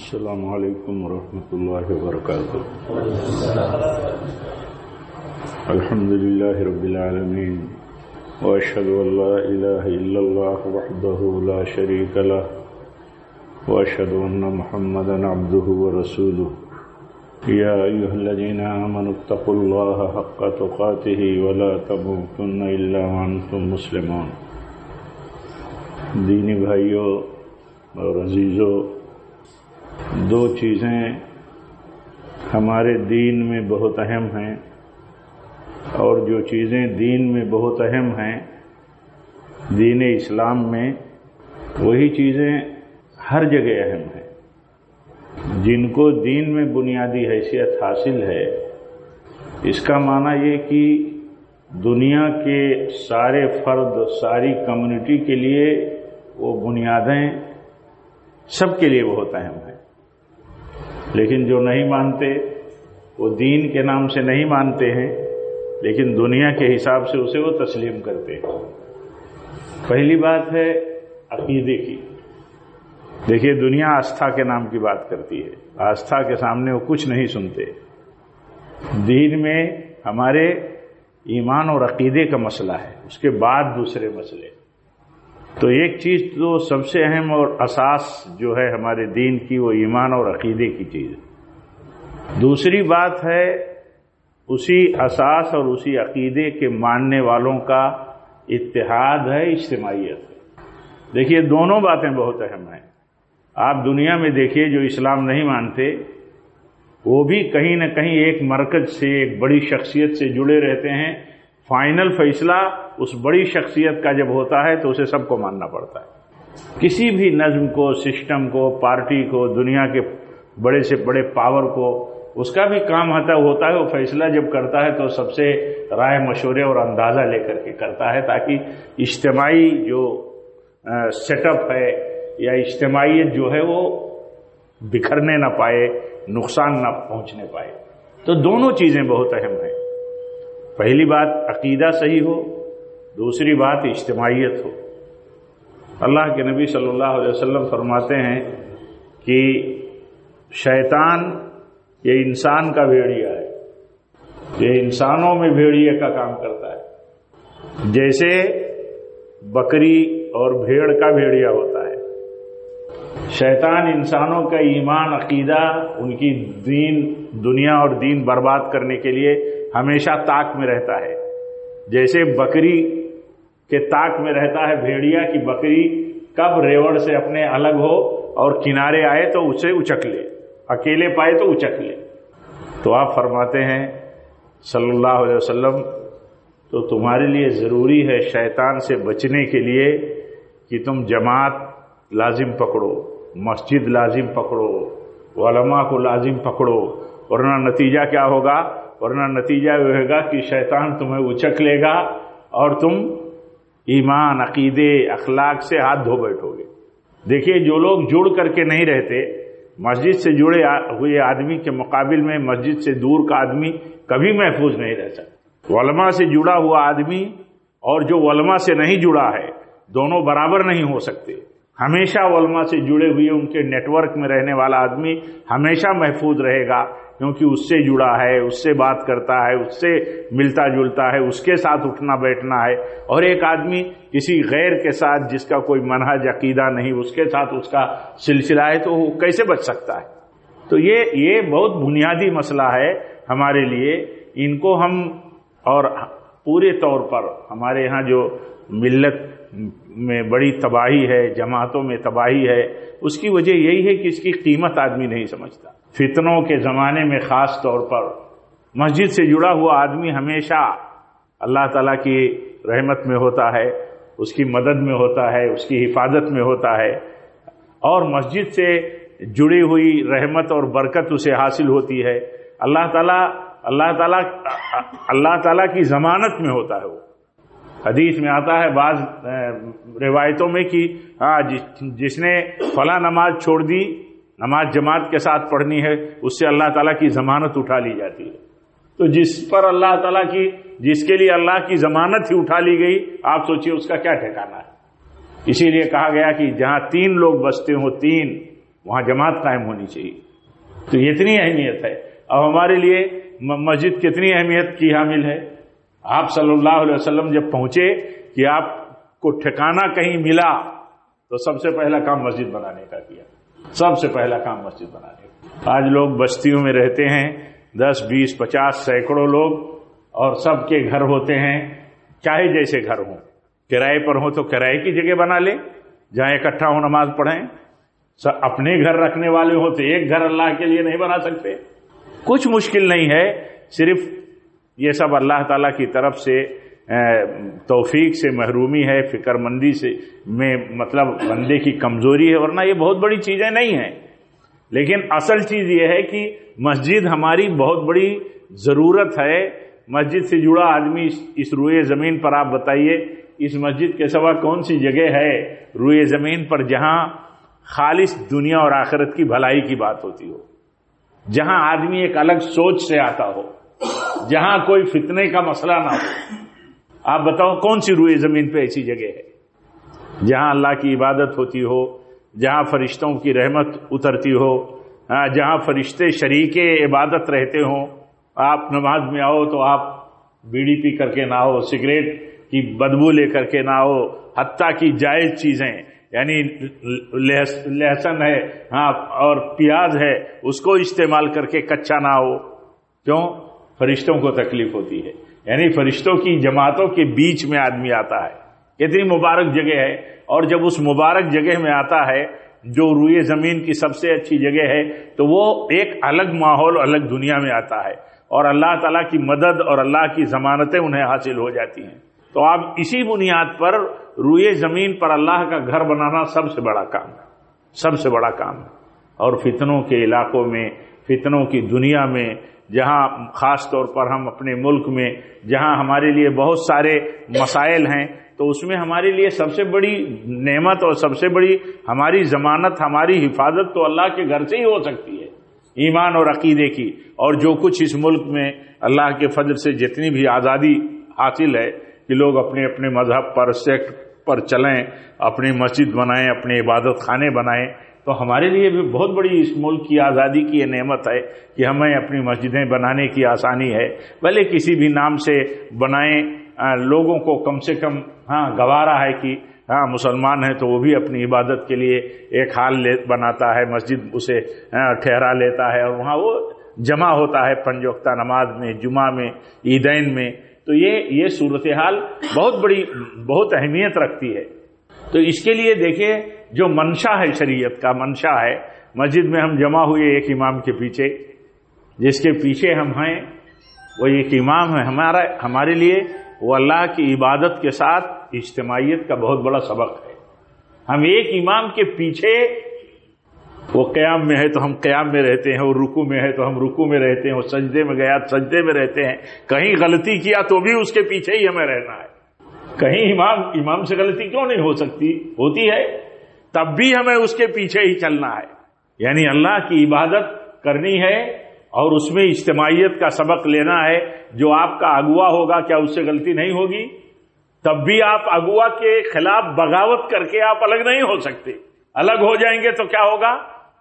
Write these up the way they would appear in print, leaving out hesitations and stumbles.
السلام علیکم ورحمۃ اللہ وبرکاتہ۔ الحمد للہ رب العالمین واشهد ان لا الہ الا اللہ وحدہ لا شریک لہ واشهد ان محمدا عبدہ ورسولہ یا ایھا الذین آمنوا اتقوا اللہ حق تقاتہ ولا تموتن الا وانتم مسلمون۔ دینی بھائیوں اور عزیزوں، دو چیزیں ہمارے دین میں بہت اہم ہیں، اور جو چیزیں دین میں بہت اہم ہیں دین اسلام میں، وہی چیزیں ہر جگہ اہم ہیں۔ جن کو دین میں بنیادی حیثیت حاصل ہے، اس کا معنی یہ کہ دنیا کے سارے فرد، ساری کمیونٹی کے لیے وہ بنیادیں سب کے لیے بہت اہم ہیں۔ لیکن جو نہیں مانتے، وہ دین کے نام سے نہیں مانتے ہیں، لیکن دنیا کے حساب سے اسے وہ تسلیم کرتے ہیں۔ پہلی بات ہے عقیدے کی۔ دیکھیے، دنیا آستھا کے نام کی بات کرتی ہے، آستھا کے سامنے وہ کچھ نہیں سنتے۔ دین میں ہمارے ایمان اور عقیدے کا مسئلہ ہے، اس کے بعد دوسرے مسئلے۔ تو ایک چیز تو سب سے اہم اور اساس جو ہے ہمارے دین کی، وہ ایمان اور عقیدے کی چیز ہے۔ دوسری بات ہے اسی اساس اور اسی عقیدے کے ماننے والوں کا اتحاد ہے، اجتماعیت ہے۔ دیکھیے، دونوں باتیں بہت اہم ہیں۔ آپ دنیا میں دیکھیے، جو اسلام نہیں مانتے وہ بھی کہیں نہ کہیں ایک مرکز سے، ایک بڑی شخصیت سے جڑے رہتے ہیں۔ فائنل فیصلہ اس بڑی شخصیت کا جب ہوتا ہے تو اسے سب کو ماننا پڑتا ہے۔ کسی بھی نظم کو، سسٹم کو، پارٹی کو، دنیا کے بڑے سے بڑے پاور کو، اس کا بھی کام ہوتا ہے وہ فیصلہ جب کرتا ہے تو سب سے رائے مشورے اور اندازہ لے کر کے کرتا ہے، تاکہ اجتماعی جو سیٹ اپ ہے یا اجتماعیت جو ہے وہ بکھرنے نہ پائے، نقصان نہ پہنچنے پائے۔ تو دونوں چیزیں بہت اہم ہیں۔ پہلی بات عقیدہ صحیح ہو، دوسری بات اجتماعیت ہو۔ اللہ کے نبی صلی اللہ علیہ وسلم فرماتے ہیں کہ شیطان یہ انسان کا بھیڑیا ہے، یہ انسانوں میں بھیڑیے کا کام کرتا ہے، جیسے بکری اور بھیڑ کا بھیڑیا ہوتا ہے۔ شیطان انسانوں کا ایمان، عقیدہ، ان کی دین، دنیا اور دین برباد کرنے کے لیے ہمیشہ طاق میں رہتا ہے۔ جیسے بکری کے طاق میں رہتا ہے بھیڑیا کی بکری کب ریوڑ سے اپنے الگ ہو اور کنارے آئے تو اسے اچک لے، اکیلے پائے تو اچک لے۔ تو آپ فرماتے ہیں صلی اللہ علیہ وسلم، تو تمہارے لیے ضروری ہے شیطان سے بچنے کے لیے کہ تم جماعت لازم پکڑو، مسجد لازم پکڑو، علماء کو لازم پکڑو، ورنہ نتیجہ کیا ہوگا؟ ورنہ نتیجہ یہ ہوگا کہ شیطان تمہیں اچک لے گا اور تم ایمان، عقیدے، اخلاق سے ہاتھ دھو بیٹھو گے۔ دیکھیے، جو لوگ جڑ کر کے نہیں رہتے، مسجد سے جڑے ہوئے آدمی کے مقابل میں مسجد سے دور کا آدمی کبھی محفوظ نہیں رہ سکتا۔ علماء سے جڑا ہوا آدمی اور جو علماء سے نہیں جڑا ہے، دونوں برابر نہیں ہو سکتے۔ ہمیشہ علماء سے جڑے ہوئے ان کے نیٹ ورک میں رہنے والا آدمی ہمیشہ محفوظ رہے گا، کیونکہ اس سے جڑا ہے، اس سے بات کرتا ہے، اس سے ملتا جلتا ہے، اس کے ساتھ اٹھنا بیٹھنا ہے۔ اور ایک آدمی کسی غیر کے ساتھ، جس کا کوئی منہج عقیدہ نہیں، اس کے ساتھ اس کا سلسلہ ہے، تو وہ کیسے بچ سکتا ہے؟ تو یہ بہت بنیادی مسئلہ ہے ہمارے لیے۔ ان کو ہم، اور پورے طور پر ہمارے ہاں جو ملت میں بڑی تباہی ہے، جماعتوں میں تباہی ہے، اس کی وجہ یہی ہے کہ اس کی قیمت آدمی نہیں سمجھتا۔ فتنوں کے زمانے میں خاص طور پر مسجد سے جڑا ہوا آدمی ہمیشہ اللہ تعالیٰ کی رحمت میں ہوتا ہے، اس کی مدد میں ہوتا ہے، اس کی حفاظت میں ہوتا ہے، اور مسجد سے جڑی ہوئی رحمت اور برکت اسے حاصل ہوتی ہے۔ اللہ تعالیٰ کی ضمانت میں ہوتا ہے۔ وہ حدیث میں آتا ہے، بعض روایتوں میں کہ جس نے فلاں نماز چھوڑ دی، نماز جماعت کے ساتھ پڑھنی ہے، اس سے اللہ تعالیٰ کی ضمانت اٹھا لی جاتی ہے۔ تو جس پر اللہ تعالیٰ کی، جس کے لیے اللہ کی ضمانت ہی اٹھا لی گئی، آپ سوچئے اس کا کیا ٹھکانہ ہے۔ اسی لیے کہا گیا کہ جہاں 3 لوگ بستے ہوں، 3 وہاں جماعت قائم ہونی چاہیے. تو یہ اتنی اہمیت ہے. اب ہمارے لیے مسجد کتنی اہمیت کی حامل ہے. آپ صلی اللہ علیہ وسلم جب پہنچے کہ آپ کو ٹھکانہ کہیں ملا تو سب سے پہلا کام مسجد بنانے کا کیا. سب سے پہلا کام مسجد بنانے کا. آج لوگ بستیوں میں رہتے ہیں 10 20 50 سینکڑوں لوگ اور سب کے گھر ہوتے ہیں چاہے جیسے گھر ہوں. کرائے پر ہوں تو کرائے کی جگہ بنا لیں جہاں اکٹھا ہو نماز پڑھیں. اپنے گھر رکھنے والے ہو تو ایک گھر اللہ کے لیے نہیں بنا سکتے. کچھ مشکل نہیں ہے. صرف یہ سب اللہ تعالیٰ کی طرف سے توفیق سے محرومی ہے, فکر مندی سے میں مطلب بندے کی کمزوری ہے, ورنہ یہ بہت بڑی چیزیں نہیں ہیں. لیکن اصل چیز یہ ہے کہ مسجد ہماری بہت بڑی ضرورت ہے. مسجد سے جڑا آدمی اس روئے زمین پر آپ بتائیے اس مسجد کے سوا کون سی جگہ ہے روئے زمین پر جہاں خالص دنیا اور آخرت کی بھلائی کی بات ہوتی ہو, جہاں آدمی ایک الگ سوچ سے آتا ہو, جہاں کوئی فتنے کا مسئلہ نہ ہو. آپ بتاؤ کون سی روئے زمین پہ ایسی جگہ ہے جہاں اللہ کی عبادت ہوتی ہو, جہاں فرشتوں کی رحمت اترتی ہو, جہاں فرشتے شریک عبادت رہتے ہوں. آپ نماز میں آؤ تو آپ بیڑی پی کر کے نہ ہو, سگریٹ کی بدبو لے کر کے نہ ہو, حتیٰ کی جائز چیزیں یعنی لہسن ہے اور پیاز ہے اس کو استعمال کر کے کچا نہ ہو. کیوں؟ فرشتوں کو تکلیف ہوتی ہے. یعنی فرشتوں کی جماعتوں کے بیچ میں آدمی آتا ہے. کتنی مبارک جگہ ہے. اور جب اس مبارک جگہ میں آتا ہے جو روئے زمین کی سب سے اچھی جگہ ہے تو وہ ایک الگ ماحول الگ دنیا میں آتا ہے اور اللہ تعالیٰ کی مدد اور اللہ کی ضمانتیں انہیں حاصل ہو جاتی ہیں. تو آپ اسی بنیاد پر روئے زمین پر اللہ کا گھر بنانا سب سے بڑا کام ہے, سب سے بڑا کام ہے. اور فتنوں کے علاقوں میں, فتنوں کی دنیا میں, جہاں خاص طور پر ہم اپنے ملک میں جہاں ہمارے لیے بہت سارے مسائل ہیں تو اس میں ہمارے لیے سب سے بڑی نعمت اور سب سے بڑی ہماری ضمانت, ہماری حفاظت تو اللہ کے گھر سے ہی ہو سکتی ہے, ایمان اور عقیدے کی. اور جو کچھ اس ملک میں اللہ کے فضل سے جتنی بھی آزادی حاصل ہے کہ لوگ اپنے اپنے مذہب پر سیکٹ پر چلیں, اپنی مسجد بنائیں, اپنے عبادت خانے بنائیں, تو ہمارے لیے بھی بہت بڑی اس ملک کی آزادی کی یہ نعمت ہے کہ ہمیں اپنی مسجدیں بنانے کی آسانی ہے. بھلے کسی بھی نام سے بنائیں, لوگوں کو کم سے کم گوارا ہے کہ مسلمان ہے تو وہ بھی اپنی عبادت کے لیے ایک حال بناتا ہے, مسجد اسے ٹھہرا لیتا ہے اور وہاں وہ جمع ہوتا ہے 5 وقتہ نماز میں, جمعہ میں, عیدین میں. تو یہ صورتحال بہت اہمیت رکھتی ہے. تو اس کے لیے دیکھیے جو منشا ہے, شریعت کا منشا ہے, مسجد میں ہم جمع ہوئے ایک امام کے پیچھے, جس کے پیچھے ہم ہیں وہ ایک امام ہے ہمارے لیے, وہ اللہ کی عبادت کے ساتھ اجتماعیت کا بہت بڑا سبق ہے. ہم ایک امام کے پیچھے, وہ قیام میں ہے تو ہم قیام میں رہتے ہیں, اور رکوع میں ہے تو ہم رکوع میں رہتے ہیں, اور سجدے میں گیا تو سجدے میں رہتے ہیں. کہیں غلطی کیا تو بھی اس کے پیچھے ہی ہمیں رہنا ہے. کہیں امام سے غلطی کیوں نہیں ہو سکتی, ہوتی ہے, تب بھی ہمیں اس کے پیچھے ہی چلنا ہے. یعنی اللہ کی عبادت کرنی ہے اور اس میں اجتماعیت کا سبق لینا ہے. جو آپ کا اغوا ہوگا کیا اس سے غلطی نہیں ہوگی؟ تب بھی آپ اغوا کے خلاف بغاوت کر کے آپ الگ نہیں ہو سکتے. الگ ہو جائیں گے تو کیا ہوگا؟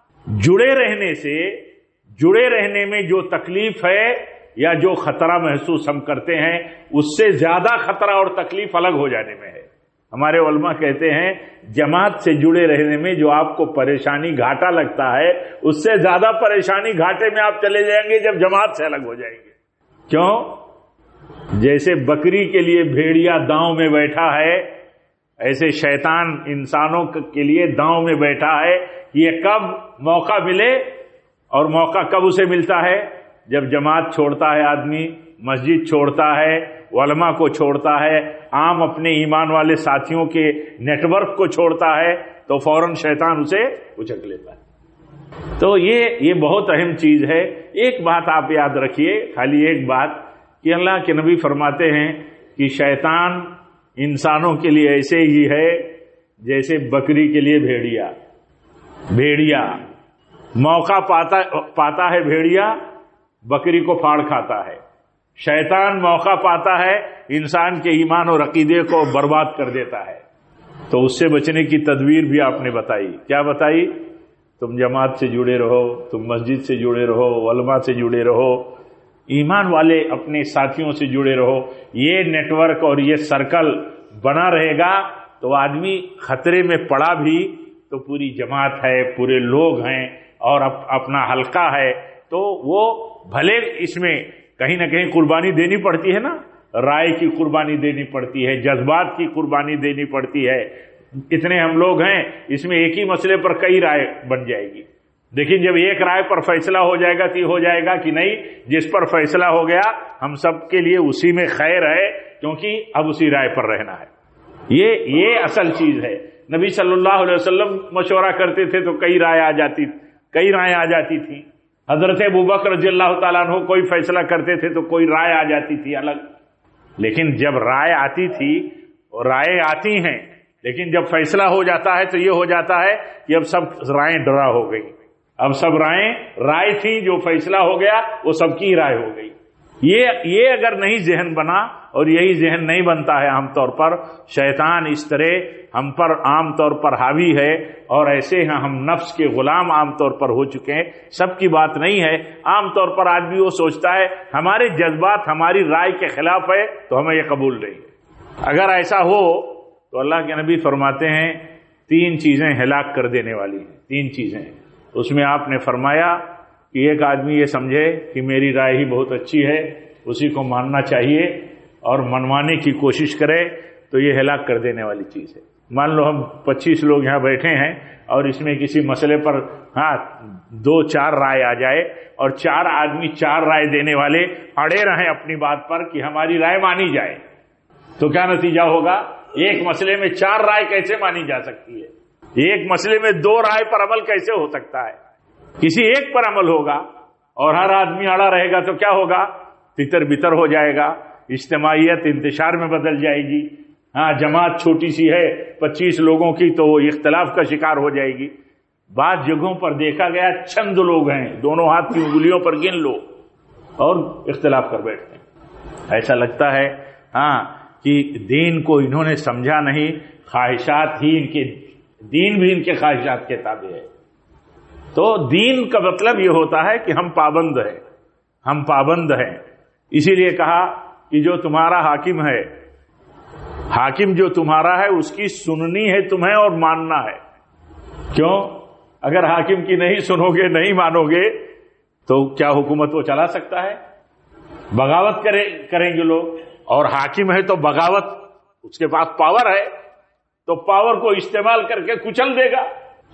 جڑے رہنے میں جو تکلیف ہے یا جو خطرہ محسوس ہم کرتے ہیں اس سے زیادہ خطرہ اور تکلیف الگ ہو جانے میں ہے. ہمارے علماء کہتے ہیں جماعت سے جڑے رہنے میں جو آپ کو پریشانی گھاٹا لگتا ہے اس سے زیادہ پریشانی گھاٹے میں آپ چلے جائیں گے جب جماعت سے الگ ہو جائیں گے. کیوں؟ جیسے بکری کے لیے بھیڑیا داؤں میں بیٹھا ہے, ایسے شیطان انسانوں کے لیے داؤں میں بیٹھا ہے. یہ کب موقع ملے, اور موقع کب اسے ملتا ہے؟ جب جماعت چھوڑتا ہے آدمی, مسجد چھوڑتا ہے, علماء کو چھوڑتا ہے, عام اپنے ایمان والے ساتھیوں کے نیٹ ورک کو چھوڑتا ہے, تو فوراً شیطان اسے اچک لیتا ہے. تو یہ بہت اہم چیز ہے. ایک بات آپ یاد رکھیے, خالی ایک بات, کہ اللہ کے نبی فرماتے ہیں کہ شیطان انسانوں کے لیے ایسے ہی ہے جیسے بکری کے لیے بھیڑیا موقع پاتا ہے, بھیڑیا بکری کو پھاڑ کھاتا ہے. شیطان موقع پاتا ہے, انسان کے ایمان اور عقیدے کو برباد کر دیتا ہے. تو اس سے بچنے کی تدبیر بھی آپ نے بتائی. کیا بتائی؟ تم جماعت سے جڑے رہو، تم مسجد سے جڑے رہو، علماء سے جڑے رہو، ایمان والے اپنے ساتھیوں سے جڑے رہو. یہ نیٹ ورک اور یہ سرکل بنا رہے گا تو آدمی خطرے میں پڑا بھی تو پوری جماعت ہے، پورے لوگ ہیں اور اپنا حلقہ ہے، تو وہ بھلے اس میں کہیں نہ کہیں قربانی دینی پڑتی ہے نا، رائے کی قربانی دینی پڑتی ہے، جذبات کی قربانی دینی پڑتی ہے. اتنے ہم لوگ ہیں، اس میں ایک ہی مسئلے پر کئی رائے بن جائے گی، لیکن جب ایک رائے پر فیصلہ ہو جائے گا تو یہ ہو جائے گا کہ نہیں، جس پر فیصلہ ہو گیا ہم سب کے لیے اسی میں خیر ہے، کیونکہ اب اسی رائے پر رہنا ہے. یہ اصل چیز ہے. نبی صلی اللہ علیہ وسلم مشورہ کرتے تھے تو کئی رائے آ جاتی تھی. حضرت ابوبکر رضی اللہ تعالیٰ عنہ کوئی فیصلہ کرتے تھے تو کوئی رائے آ جاتی تھی الگ. لیکن جب رائے آتی تھی، اور رائے آتی ہیں، لیکن جب فیصلہ ہو جاتا ہے تو یہ ہو جاتا ہے کہ اب سب رائیں ڈرا ہو گئی. اب سب رائے تھی، جو فیصلہ ہو گیا وہ سب کی رائے ہو گئی. یہ اگر نہیں ذہن بنا، اور یہی ذہن نہیں بنتا ہے عام طور پر، شیطان اس طرح ہم پر عام طور پر حاوی ہے، اور ایسے ہیں ہم نفس کے غلام عام طور پر ہو چکے ہیں. سب کی بات نہیں ہے. عام طور پر آدمی وہ سوچتا ہے ہمارے جذبات ہماری رائے کے خلاف ہے تو ہمیں یہ قبول نہیں ہے. اگر ایسا ہو تو اللہ کے نبی فرماتے ہیں 3 چیزیں ہلاک کر دینے والی ہیں. 3 چیزیں. اس میں آپ نے فرمایا کہ ایک آدمی یہ سمجھے کہ میری رائے ہی بہت اچھی ہے، اسی کو ماننا چاہیے اور منوانے کی کوشش کرے، تو یہ ہلاک کر دینے والی چیز ہے. مان لو ہم 25 لوگ یہاں بیٹھے ہیں اور اس میں کسی مسئلے پر 2-4 رائے آ جائے، اور 4 آدمی 4 رائے دینے والے اڑے رہیں اپنی بات پر کہ ہماری رائے مانی جائے، تو کیا نتیجہ ہوگا؟ ایک مسئلے میں 4 رائے کیسے مانی جا سکتی ہے؟ ایک مسئلے میں 2 رائے پر عمل کیسے ہو سکتا ہے؟ کسی ایک پر عمل ہوگا، اور ہر آدمی اڑا رہے گا تو کیا ہوگا؟ تتر بتر ہو جائے گا، اجتماعیت انتشار میں بدل جائے گی. جماعت چھوٹی سی ہے 25 لوگوں کی تو وہ اختلاف کا شکار ہو جائے گی. بعض جگہوں پر دیکھا گیا چند لوگ ہیں، دونوں ہاتھ کی انگلیوں پر گن لو، اور اختلاف کر بیٹھتے ہیں. ایسا لگتا ہے کہ دین کو انہوں نے سمجھا نہیں، خواہشات ہی دین بھی ان کے خواہشات کے تابع ہے. تو دین کا مطلب یہ ہوتا ہے کہ ہم پابند ہیں. اسی لیے کہا کہ جو تمہارا حاکم جو تمہارا ہے اس کی سننی ہے تمہیں اور ماننا ہے. کیوں؟ اگر حاکم کی نہیں سنو گے، نہیں مانو گے تو کیا حکومت وہ چلا سکتا ہے؟ بغاوت کریں گے لوگ، اور حاکم ہے تو بغاوت، اس کے پاس پاور ہے تو پاور کو استعمال کر کے کچل دے گا.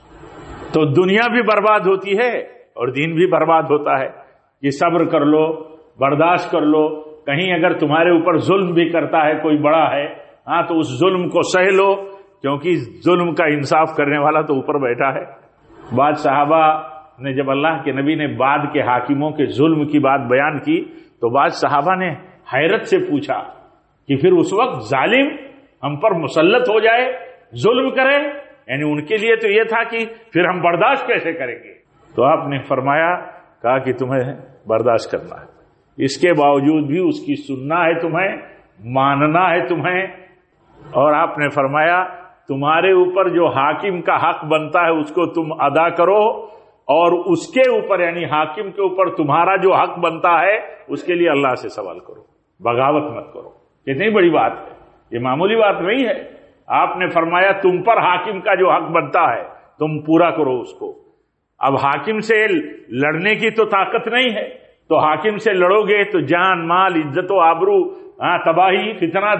تو دنیا بھی برباد ہوتی ہے اور دین بھی برباد ہوتا ہے. کہ صبر کر لو، برداشت کر لو. کہیں اگر تمہارے اوپر ظلم بھی کرتا ہے کوئی بڑا ہے، تو اس ظلم کو سہ لو، کیونکہ ظلم کا انصاف کرنے والا تو اوپر بیٹھا ہے. بعض صحابہ نے جب اللہ کے نبی نے بعد کے حاکموں کے ظلم کی بات بیان کی تو بعض صحابہ نے حیرت سے پوچھا کہ پھر اس وقت ظالم ہم پر مسلط ہو جائے، ظلم کرے، یعنی ان کے لیے تو یہ تھا کہ پھر ہم برداشت کیسے کریں گے؟ تو آپ نے کہا کہ تمہیں برداشت کرنا ہے، اس کے باوجود بھی اس کی سننا ہے، تمہیں ماننا ہے تمہیں. اور آپ نے فرمایا تمہارے اوپر جو حاکم کا حق بنتا ہے اس کو تم ادا کرو، اور اس کے اوپر یعنی حاکم کے اوپر تمہارا جو حق بنتا ہے اس کے لیے اللہ سے سوال کرو، بغاوت مت کرو. کتنی بڑی بات ہے، یہ معمولی بات نہیں ہے. آپ نے فرمایا تم پر حاکم کا جو حق بنتا ہے تم پورا کرو اس کو. اب حاکم سے لڑنے کی تو طاقت نہیں ہے، تو حاکم سے لڑو گے تو جان مال عزت و آبرو تباہی فتنہ،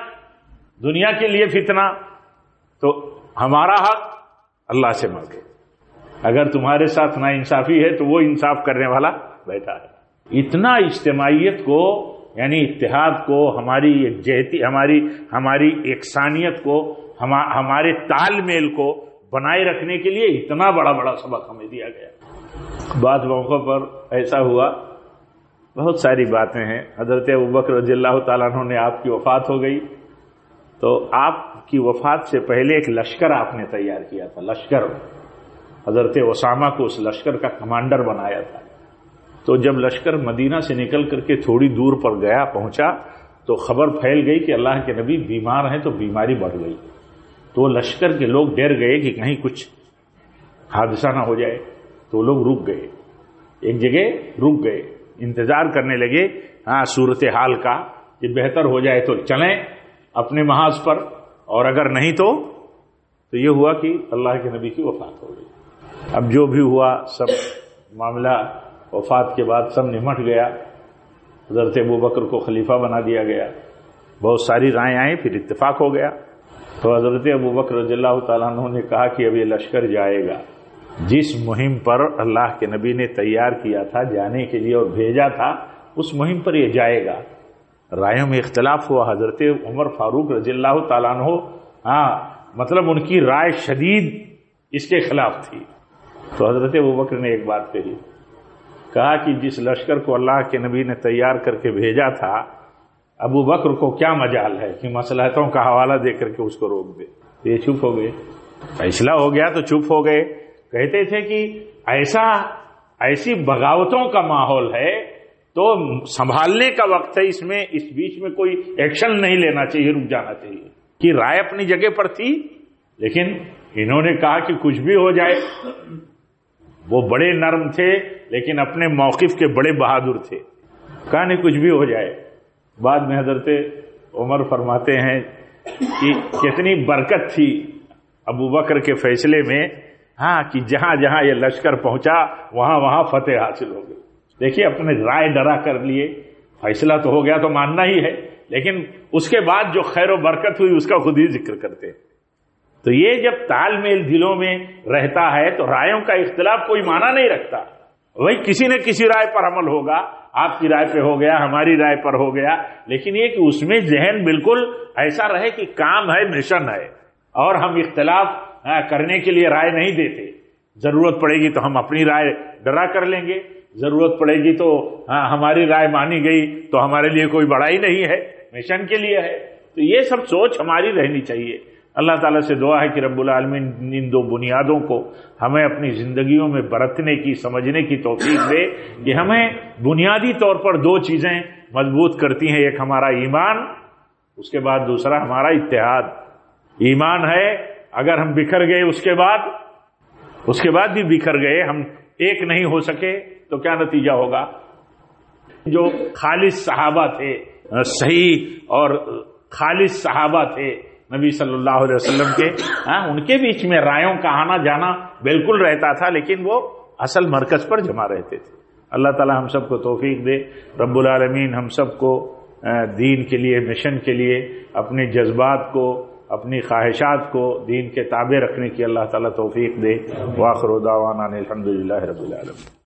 دنیا کے لیے فتنہ. تو ہمارا حق اللہ سے مانگے. اگر تمہارے ساتھ ناانصافی ہے تو وہ انصاف کرنے والا بیٹھا ہے. اتنا اجتماعیت کو یعنی اتحاد کو، ہماری یکجہتی، ہماری یکسانیت کو، ہمارے تال میل کو بنائے رکھنے کے لیے اتنا بڑا سبق ہمیں دیا گیا. بعض موقع پر ایسا ہوا، بہت ساری باتیں ہیں. حضرت ابوبکر رضی اللہ تعالیٰ عنہ نے آپ کی وفات ہو گئی، تو آپ کی وفات سے پہلے ایک لشکر آپ نے تیار کیا تھا. لشکر حضرت اسامہ کو اس لشکر کا کمانڈر بنایا تھا. تو جب لشکر مدینہ سے نکل کر کے تھوڑی دور پر پہنچا تو خبر پھیل گئی کہ اللہ کے نبی بیمار ہیں، تو بیماری بڑھ گئی. تو لشکر کے لوگ ڈر گئے کہ کہیں کچھ حادثہ نہ ہو جائے. تو لوگ رک گئے, ایک جگہ رک گئے, انتظار کرنے لگے صورتحال کا کہ بہتر ہو جائے تو چلیں اپنے محاذ پر, اور اگر نہیں تو یہ ہوا کہ اللہ کے نبی کی وفات ہو گئی. اب جو بھی ہوا سب معاملہ وفات کے بعد سب نمٹ گیا. حضرت ابوبکر کو خلیفہ بنا دیا گیا, بہت ساری رائے آئیں, پھر اتفاق ہو گیا. تو حضرت ابوبکر رضی اللہ تعالیٰ عنہ نے کہا کہ اب یہ لشکر جائے گا جس مہم پر اللہ کے نبی نے تیار کیا تھا جانے کے لیے اور بھیجا تھا, اس مہم پر یہ جائے گا. رائےوں میں اختلاف ہوا. حضرت عمر فاروق رضی اللہ تعالیٰ عنہ مطلب ان کی رائے شدید اس کے خلاف تھی. تو حضرت ابوبکر نے ایک بات کہی, کہا کہ جس لشکر کو اللہ کے نبی نے تیار کر کے بھیجا تھا, ابو بکر کو کیا مجال ہے کہ مصلحتوں کا حوالہ دے کر کے اس کو روک دے. یہ چپ ہو گئے, فیصلہ ہو گیا تو چپ ہو گئے. کہتے تھے کہ ایسی بغاوتوں کا ماحول ہے تو سنبھالنے کا وقت ہے, اس بیچ میں کوئی ایکشن نہیں لینا چاہیے, رک جانا چاہیے. کہ رائے اپنی جگہ پر تھی, لیکن انہوں نے کہا کہ کچھ بھی ہو جائے. وہ بڑے نرم تھے لیکن اپنے موقف کے بڑے بہادر تھے, کہا نہیں کچھ بھی ہو جائے. بعد میں حضرت عمر فرماتے ہیں کہ کتنی برکت تھی ابو بکر کے فیصلے میں, کہ جہاں جہاں یہ لشکر پہنچا وہاں وہاں فتح حاصل ہو گئی. دیکھیے اپنے رائے ڈرا کر لیے, فیصلہ تو ہو گیا تو ماننا ہی ہے, لیکن اس کے بعد جو خیر و برکت ہوئی اس کا خود ہی ذکر کرتے ہیں. تو یہ جب تال میل دلوں میں رہتا ہے تو رائےوں کا اختلاف کوئی معنی نہیں رکھتا. وہی کسی نہ کسی رائے پر عمل ہوگا, آپ کی رائے پہ ہو گیا, ہماری رائے پر ہو گیا, لیکن یہ کہ اس میں ذہن بالکل ایسا رہے کہ کام ہے, مشن ہے, اور ہم اختلاف کرنے کے لیے رائے نہیں دیتے. ضرورت پڑے گی تو ہم اپنی رائے ڈرا کر لیں گے, ضرورت پڑے گی تو ہماری رائے مانی گئی تو ہمارے لیے کوئی بڑائی نہیں ہے, مشن کے لیے ہے. تو یہ سب سوچ ہماری رہنی چاہیے. اللہ تعالیٰ سے دعا ہے کہ رب العالمین ان دو بنیادوں کو ہمیں اپنی زندگیوں میں برتنے کی, سمجھنے کی توفیق دے کہ ہمیں بنیادی طور پر دو چیزیں مضبوط کرتی ہیں. ایک ہمارا ایمان, اس کے بعد دوسرا ہمارا اتحاد. ایمان ہے, اگر ہم بکھر گئے اس کے بعد بھی بکھر گئے, ہم ایک نہیں ہو سکے تو کیا نتیجہ ہوگا. جو خالص صحابہ تھے, صحیح اور خالص صحابہ تھے نبی صلی اللہ علیہ وسلم کے, ان کے بیچ میں رائےوں کا آنا جانا بالکل رہتا تھا, لیکن وہ اصل مرکز پر جمع رہتے تھے. اللہ تعالی ہم سب کو توفیق دے. رب العالمین ہم سب کو دین کے لیے, مشن کے لیے اپنے جذبات کو, اپنی خواہشات کو دین کے تابع رکھنے کی اللہ تعالی توفیق دے. وآخر دعوانا الحمدللہ رب العالمین.